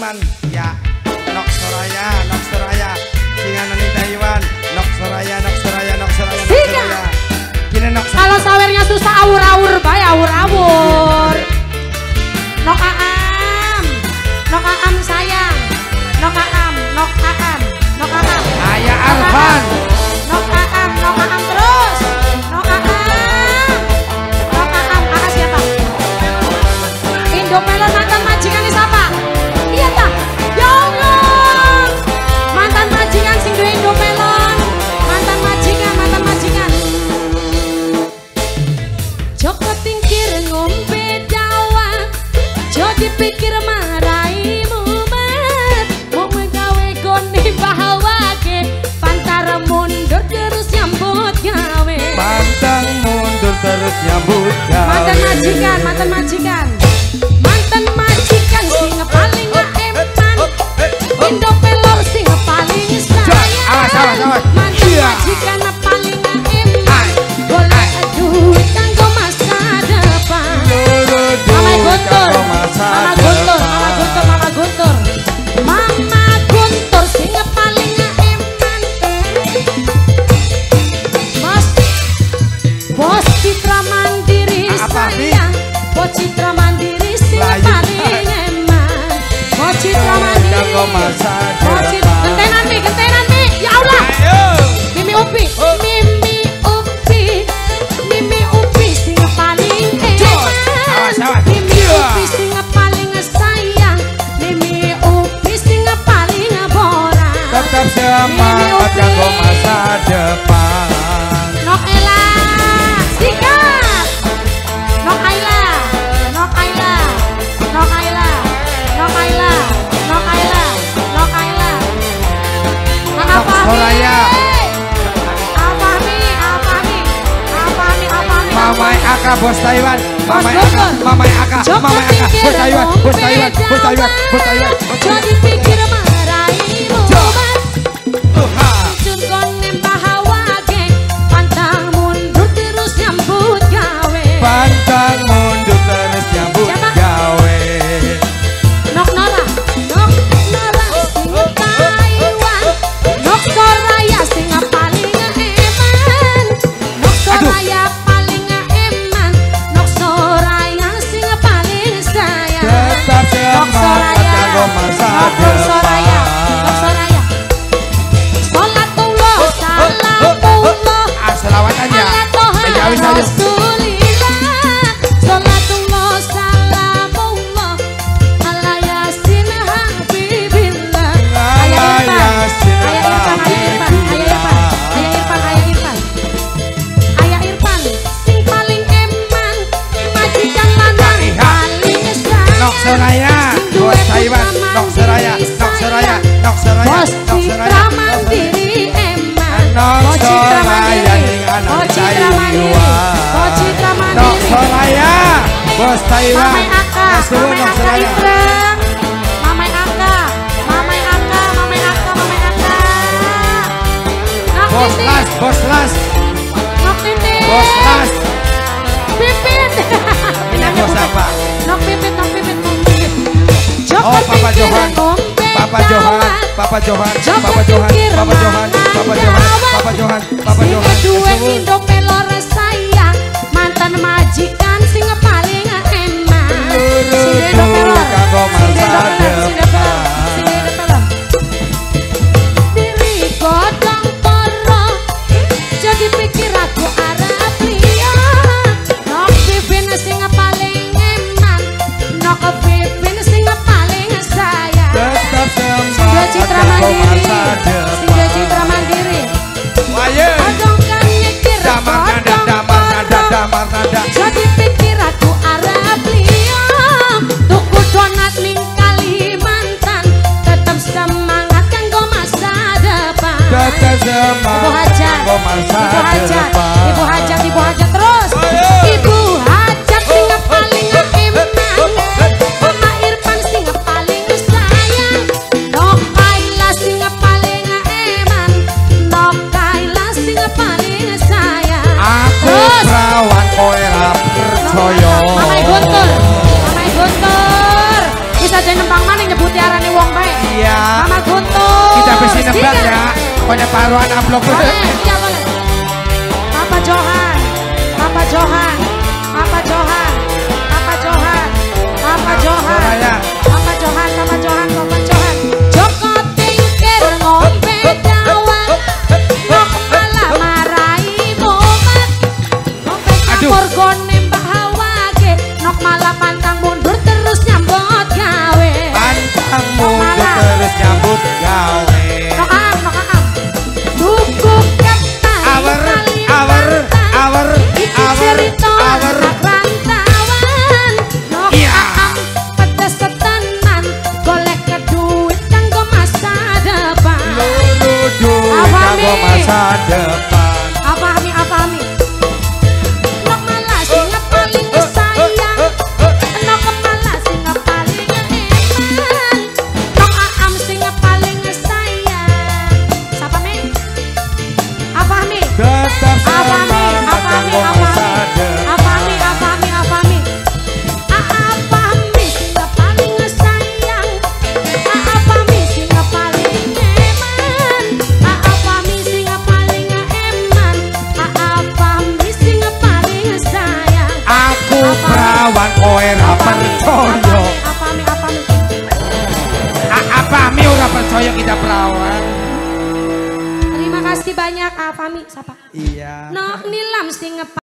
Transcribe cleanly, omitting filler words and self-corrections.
Taiwan ya. Nok Soraya singanan di Taiwan. Nok Soraya Gini nok. Kalau sawernya susah awur-awur bae awur-awur. Nok Aam sayang. Nok Aam. Ayah Arfan. Nok Aam terus. Nok Aam. Siapa? Indomelon mantan majikan siapa? Iya tak? Ya Allah. Mantan majikan sing duwe Indomelon. Mantan majikan. Joko tingkir ngombe dawa. Jo dipikir maraimu mat. Mau gawe goni bahawake. Pantara mundur terus nyambut gawe. Pantang mundur terus nyambut gawe. Mantan majikan sing paling eman. Indo pelor sing paling sayang. Mantan majikan paling eman. Golek duit kanggo masa depan. Mama Guntur sing paling eman. Bos Citra Mandiri sayang. Bos Citra Mandiri sing paling eman. Bos Citra Mandiri. Gentenan mi. Ya Allah. Mimi Upi sing paling eman. Mimi Upi sing paling sayang. Mimi Upi sing paling borak. Tetap semangat kanggo masa depan. Nok Ella, sikat. Nok Ayla. Nok Soraya. Apa mi? Mamai Aka bos Taiwan. Mamai Aka bos Taiwan. Jadi pikir maraimu mat. Sun konem bahawake. Pantang mundur terus nyambut gawe. Pantang mundur terus nyambut gawe. Nok Nora sing Taiwan. Nok Soraya sing paling eman. Nok Soraya paling eman. Nok Soraya sing paling sayang. Tetap semangat kanggo masa depan. Sholatullah Selawatannya. Jawis aja. Sholatullah salamullah ala yasin habibillah. Ayah Irfan sing paling eman. Majikan lanang paling sayang. Nok Soraya bos Taiwan. Nok Soraya. Bos Citra Mandiri eman. Nok Soraya ning anak Taiwan. Nok Soraya bos Taiwan. Mamai Aka Ibreng. Mamai Aka. Bos Las. Nok Titin. Bos Las. Pipit. Ini bos apa? Nok Pipit. Oh, Papa Johan. Kedua Indo pelor sayang. Mantan majikan sing paling eman. Indo pelor. Diri godong poro. Jadi pikir aku arep liya. Nok Pipin sing paling eman. Nok Pipin sing paling sayang. Tetap Singgah Citra Mandiri. Odong kan mikir damar nada. Jadi pikir aku arep liya. Tuku donat ning Kalimantan. Tetap semangat kanggo masa depan. Ibu Hajat terus. Ibu Hajat sing paling eman. Mama Irfan sing paling sayang. Nok Ayla sing paling eman. Nok Ayla sing paling sayang. Aku perawan kowe ra percaya. Mamai Guntur. Bisa aja nembang mana nyebuti arane wong Iya. Mama Guntur. Kita besi nembak ya. Pokoknya paruan amplop. Boleh, iya boleh. Papa Johan, Papa Johan, Papa Johan, Papa Johan, Papa Johan, Papa Johan, Papa Johan, Papa Johan. Joko tingkir ngombe dawet, nok malah marai bomat. Ngombe campur gone mbak hawake, nok malah pantang mundur terus nyambut gawe. Pantang mundur terus nyambut gawe. Nok am. Tuku ketan Awer cerita anak rantauan. Nok am pedes tetenan, golek ke duit kanggo masa depan. Kanggo masa depan. Apa-ami? Nok malah sing paling sayang, nok malah sing paling eman, nok am sing paling sayang. Sapa mi? Apa-ami? Tetap Apa-ami? semangat kanggo masa depan. Apa-ami? Apa-ami sing paling sayang, apa-ami sing paling eman, apa-ami sing paling eman, apa-ami sing paling sayang. Aku perawan kowe ra percaya. Apa-ami ora percaya kita perawan. Terima kasih banyak Apami. Siapa? Iya. Nok nilam sing